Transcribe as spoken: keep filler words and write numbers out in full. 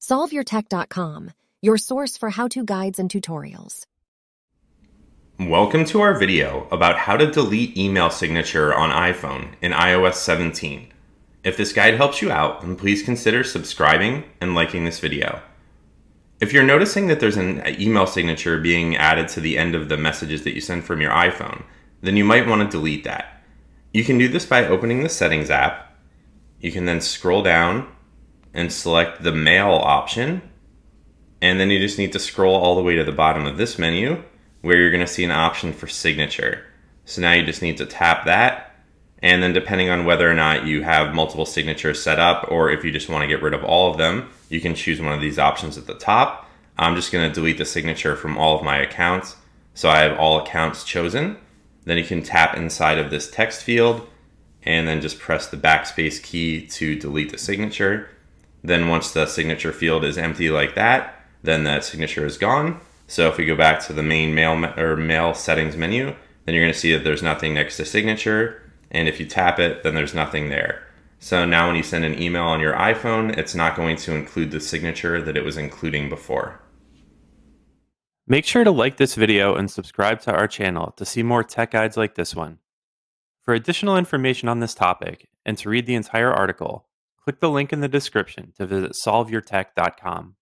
Solve Your Tech dot com, your source for how-to guides and tutorials. Welcome to our video about how to delete email signature on iPhone in i O S seventeen. If this guide helps you out, then please consider subscribing and liking this video. If you're noticing that there's an email signature being added to the end of the messages that you send from your iPhone, then you might want to delete that. You can do this by opening the Settings app. You can then scroll down and select the Mail option, and then you just need to scroll all the way to the bottom of this menu where you're going to see an option for signature. So now you just need to tap that, and then depending on whether or not you have multiple signatures set up or if you just want to get rid of all of them, you can choose one of these options at the top. I'm just going to delete the signature from all of my accounts, so I have all accounts chosen. Then you can tap inside of this text field and then just press the backspace key to delete the signature. Then once the signature field is empty like that, then that signature is gone. So if we go back to the main mail me or mail settings menu, then you're going to see that there's nothing next to signature. And if you tap it, then there's nothing there. So now when you send an email on your iPhone, it's not going to include the signature that it was including before. Make sure to like this video and subscribe to our channel to see more tech guides like this one. For additional information on this topic and to read the entire article, click the link in the description to visit Solve Your Tech dot com.